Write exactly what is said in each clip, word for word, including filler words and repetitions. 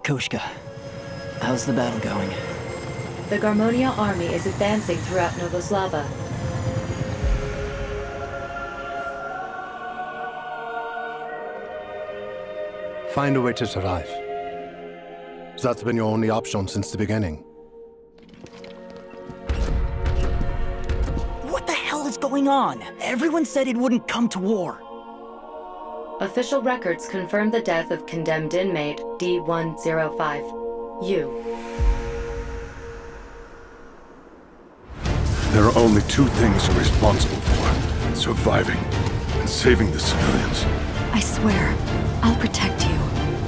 Koshka, how's the battle going? The Garmonia army is advancing throughout Novoslava. Find a way to survive. That's been your only option since the beginning. What the hell is going on? Everyone said it wouldn't come to war. Official records confirm the death of condemned inmate D one zero five. You. There are only two things you're responsible for. Surviving and saving the civilians. I swear, I'll protect you.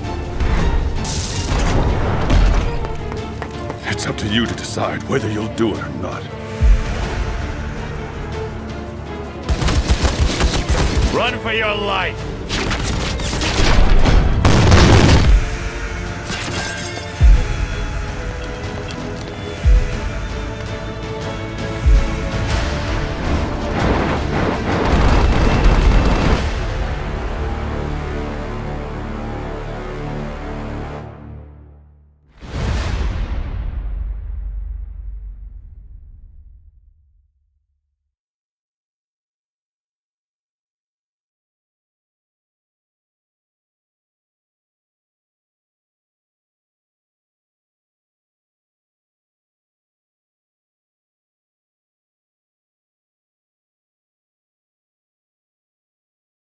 It's up to you to decide whether you'll do it or not. Run for your life!